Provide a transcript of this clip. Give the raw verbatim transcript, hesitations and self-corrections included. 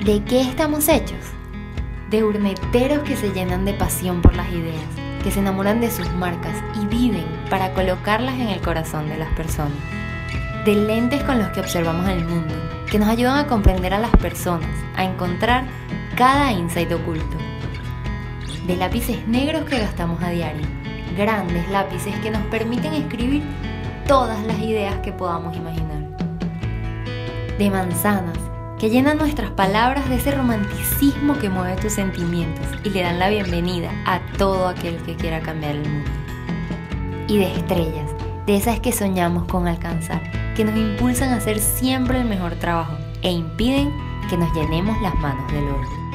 ¿De qué estamos hechos? De urneteros que se llenan de pasión por las ideas, que se enamoran de sus marcas y viven para colocarlas en el corazón de las personas. De lentes con los que observamos el mundo, que nos ayudan a comprender a las personas, a encontrar cada insight oculto. De lápices negros que gastamos a diario, grandes lápices que nos permiten escribir todas las ideas que podamos imaginar. De manzanas que llenan nuestras palabras de ese romanticismo que mueve tus sentimientos y le dan la bienvenida a todo aquel que quiera cambiar el mundo. Y de estrellas, de esas que soñamos con alcanzar, que nos impulsan a hacer siempre el mejor trabajo e impiden que nos llenemos las manos de lodo.